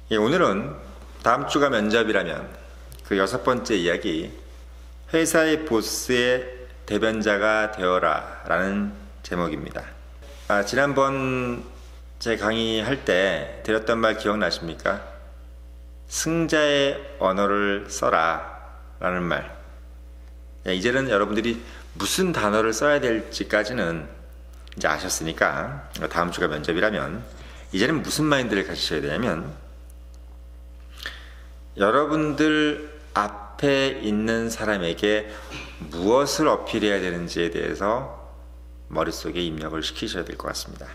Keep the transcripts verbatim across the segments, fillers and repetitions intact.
예, 오늘은 다음 주가 면접이라면 그 여섯 번째 이야기, 회사의 보스의 대변자가 되어라 라는 제목입니다. 아, 지난번 제 강의할 때 드렸던 말 기억나십니까? 승자의 언어를 써라 라는 말. 예, 이제는 여러분들이 무슨 단어를 써야 될지까지는 이제 아셨으니까, 다음 주가 면접이라면 이제는 무슨 마인드를 가지셔야 되냐면, 여러분들 앞에 있는 사람에게 무엇을 어필해야 되는지에 대해서 머릿속에 입력을 시키셔야 될 것 같습니다.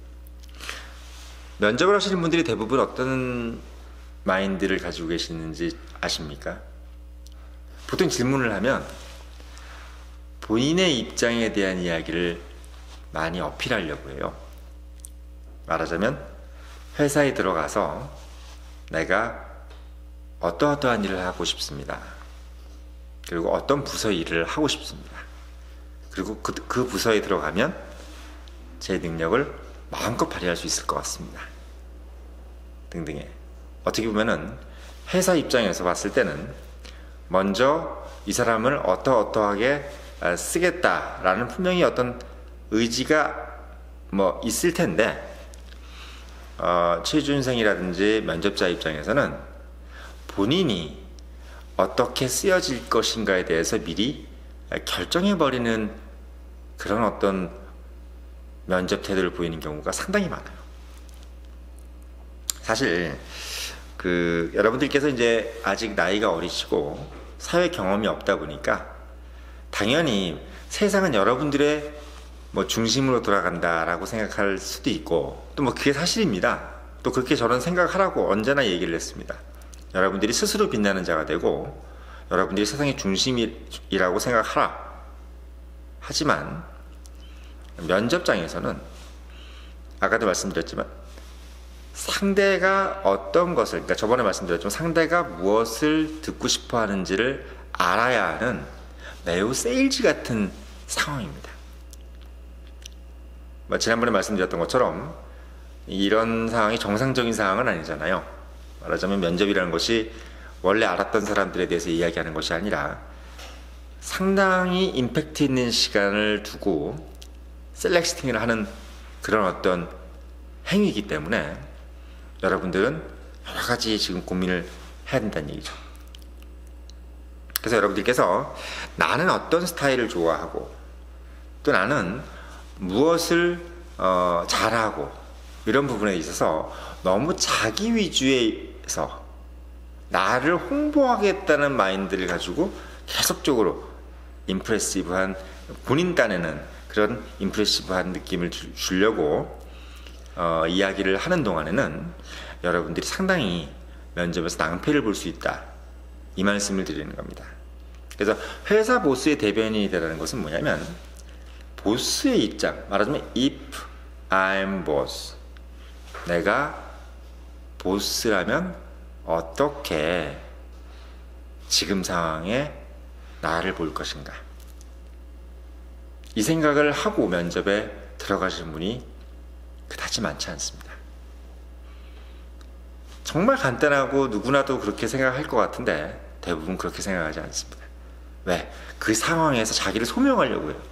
면접을 하시는 분들이 대부분 어떤 마인드를 가지고 계시는지 아십니까? 보통 질문을 하면 본인의 입장에 대한 이야기를 많이 어필하려고 해요. 말하자면 회사에 들어가서 내가 어떠어떠한 일을 하고 싶습니다. 그리고 어떤 부서 일을 하고 싶습니다. 그리고 그, 그 부서에 들어가면 제 능력을 마음껏 발휘할 수 있을 것 같습니다. 등등의. 어떻게 보면은 회사 입장에서 봤을 때는 먼저 이 사람을 어떠어떠하게 쓰겠다라는 분명히 어떤 의지가 뭐 있을 텐데, 어, 취준생이라든지 면접자 입장에서는 본인이 어떻게 쓰여질 것인가에 대해서 미리 결정해버리는 그런 어떤 면접 태도를 보이는 경우가 상당히 많아요. 사실 그 여러분들께서 이제 아직 나이가 어리시고 사회 경험이 없다 보니까 당연히 세상은 여러분들의 뭐 중심으로 돌아간다라고 생각할 수도 있고, 또 뭐 그게 사실입니다. 또 그렇게 저는 생각하라고 언제나 얘기를 했습니다. 여러분들이 스스로 빛나는 자가 되고 여러분들이 세상의 중심이라고 생각하라. 하지만 면접장에서는 아까도 말씀드렸지만 상대가 어떤 것을, 그러니까 저번에 말씀드렸지만 상대가 무엇을 듣고 싶어 하는지를 알아야 하는 매우 세일즈 같은 상황입니다. 뭐 지난번에 말씀드렸던 것처럼 이런 상황이 정상적인 상황은 아니잖아요. 말하자면 면접이라는 것이 원래 알았던 사람들에 대해서 이야기하는 것이 아니라 상당히 임팩트 있는 시간을 두고 셀렉팅을 하는 그런 어떤 행위이기 때문에 여러분들은 여러 가지 지금 고민을 해야 된다는 얘기죠. 그래서 여러분들께서 나는 어떤 스타일을 좋아하고 또 나는 무엇을 어, 잘하고 이런 부분에 있어서 너무 자기 위주에서 나를 홍보하겠다는 마인드를 가지고 계속적으로 임프레시브한, 본인 딴에는 그런 임프레시브한 느낌을 주, 주려고 어, 이야기를 하는 동안에는 여러분들이 상당히 면접에서 낭패를 볼 수 있다, 이 말씀을 드리는 겁니다. 그래서 회사 보스의 대변인이 되라는 것은 뭐냐면, 보스의 입장, 말하자면 if I'm boss, 내가 보스라면 어떻게 지금 상황에 나를 볼 것인가, 이 생각을 하고 면접에 들어가신 분이 그다지 많지 않습니다. 정말 간단하고 누구나도 그렇게 생각할 것 같은데 대부분 그렇게 생각하지 않습니다. 왜? 그 상황에서 자기를 소명하려고 해요.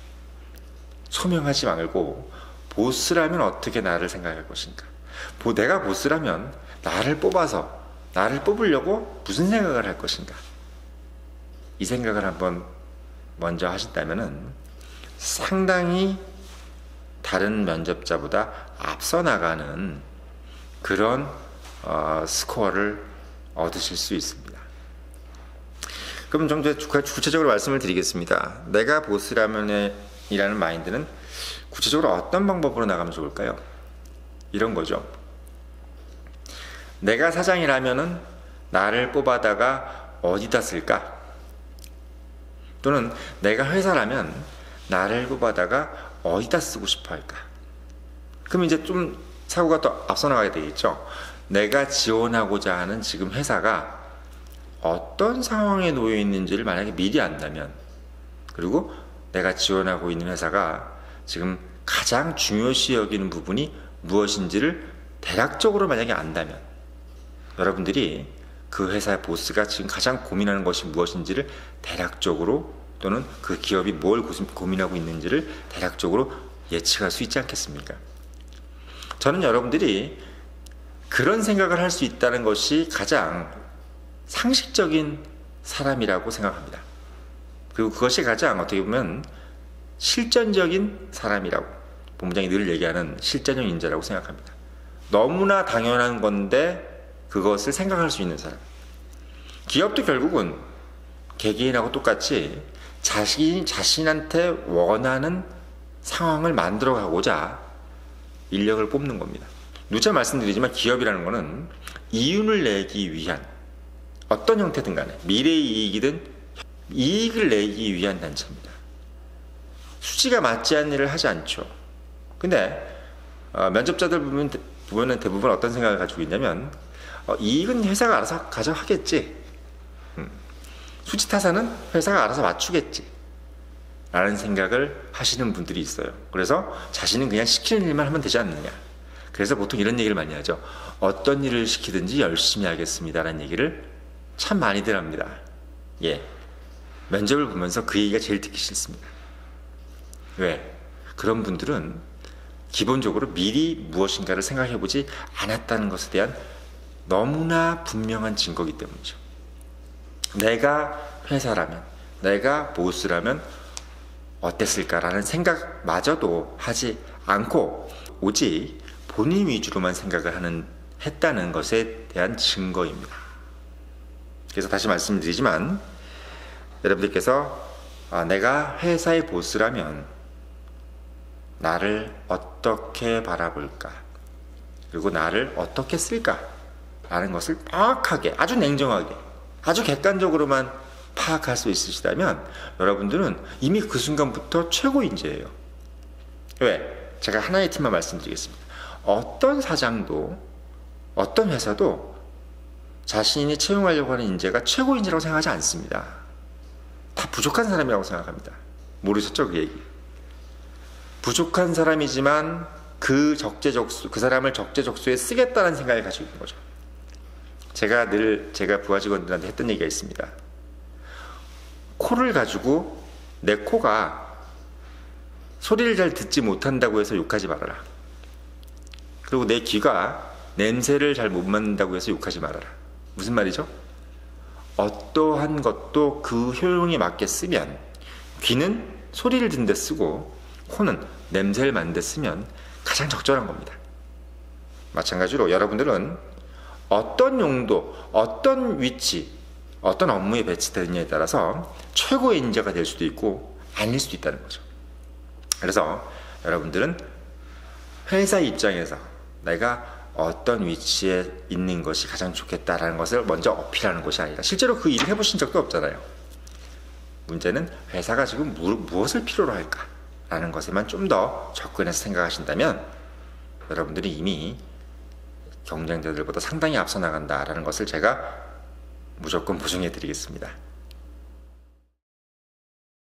소명하지 말고 보스라면 어떻게 나를 생각할 것인가, 내가 보스라면 나를 뽑아서 나를 뽑으려고 무슨 생각을 할 것인가, 이 생각을 한번 먼저 하신다면은 상당히 다른 면접자보다 앞서 나가는 그런 어, 스코어를 얻으실 수 있습니다. 그럼 좀 더 구체적으로 말씀을 드리겠습니다. 내가 보스라면 이라는 마인드는 구체적으로 어떤 방법으로 나가면 좋을까요? 이런 거죠. 내가 사장이라면은 나를 뽑아다가 어디다 쓸까? 또는 내가 회사라면 나를 뽑아다가 어디다 쓰고 싶어 할까? 그럼 이제 좀 사고가 또 앞서 나가야 되겠죠. 내가 지원하고자 하는 지금 회사가 어떤 상황에 놓여 있는지를 만약에 미리 안다면, 그리고 내가 지원하고 있는 회사가 지금 가장 중요시 여기는 부분이 무엇인지를 대략적으로 만약에 안다면, 여러분들이 그 회사의 보스가 지금 가장 고민하는 것이 무엇인지를 대략적으로, 또는 그 기업이 뭘 고민하고 있는지를 대략적으로 예측할 수 있지 않겠습니까? 저는 여러분들이 그런 생각을 할 수 있다는 것이 가장 상식적인 사람이라고 생각합니다. 그리고 그것이 가장 어떻게 보면 실전적인 사람이라고, 본부장이 늘 얘기하는 실전적 인재라고 생각합니다. 너무나 당연한 건데 그것을 생각할 수 있는 사람. 기업도 결국은 개개인하고 똑같이 자신, 자신한테 원하는 상황을 만들어 가고자 인력을 뽑는 겁니다. 누차 말씀드리지만 기업이라는 것은 이윤을 내기 위한, 어떤 형태든 간에 미래의 이익이든 이익을 내기 위한 단체입니다. 수지가 맞지 않는 일을 하지 않죠. 근데 어, 면접자들 보면, 보면 대부분 어떤 생각을 가지고 있냐면 어, 이익은 회사가 알아서 가져가겠지, 음. 수지 타산은 회사가 알아서 맞추겠지 라는 생각을 하시는 분들이 있어요. 그래서 자신은 그냥 시키는 일만 하면 되지 않느냐. 그래서 보통 이런 얘기를 많이 하죠. 어떤 일을 시키든지 열심히 하겠습니다 라는 얘기를 참 많이들 합니다. 예, 면접을 보면서 그 얘기가 제일 듣기 싫습니다. 왜? 그런 분들은 기본적으로 미리 무엇인가를 생각해보지 않았다는 것에 대한 너무나 분명한 증거이기 때문이죠. 내가 회사라면, 내가 보스라면 어땠을까라는 생각마저도 하지 않고 오직 본인 위주로만 생각을 하는, 했다는 것에 대한 증거입니다. 그래서 다시 말씀드리지만 여러분들께서 아, 내가 회사의 보스라면 나를 어떻게 바라볼까, 그리고 나를 어떻게 쓸까 라는 것을 정확하게, 아주 냉정하게, 아주 객관적으로만 파악할 수 있으시다면 여러분들은 이미 그 순간부터 최고 인재예요. 왜? 제가 하나의 팀만 말씀드리겠습니다. 어떤 사장도, 어떤 회사도 자신이 채용하려고 하는 인재가 최고 인재라고 생각하지 않습니다. 다 부족한 사람이라고 생각합니다. 모르셨죠? 그 얘기. 부족한 사람이지만 그 적재적소, 그 사람을 적재적소에 쓰겠다는 생각을 가지고 있는 거죠. 제가 늘 제가 부하 직원들한테 했던 얘기가 있습니다. 코를 가지고 내 코가 소리를 잘 듣지 못한다고 해서 욕하지 말아라. 그리고 내 귀가 냄새를 잘 못 맡는다고 해서 욕하지 말아라. 무슨 말이죠? 어떠한 것도 그 효용에 맞게 쓰면, 귀는 소리를 듣는 데 쓰고 코는 냄새를 맡는 데 쓰면 가장 적절한 겁니다. 마찬가지로 여러분들은 어떤 용도, 어떤 위치, 어떤 업무에 배치되느냐에 따라서 최고의 인재가 될 수도 있고 아닐 수도 있다는 거죠. 그래서 여러분들은 회사 입장에서 내가 어떤 위치에 있는 것이 가장 좋겠다라는 것을 먼저 어필하는 것이 아니라, 실제로 그 일을 해보신 적도 없잖아요. 문제는 회사가 지금 무, 무엇을 필요로 할까 라는 것에만 좀 더 접근해서 생각하신다면 여러분들이 이미 경쟁자들보다 상당히 앞서 나간다라는 것을 제가 무조건 보증해 드리겠습니다.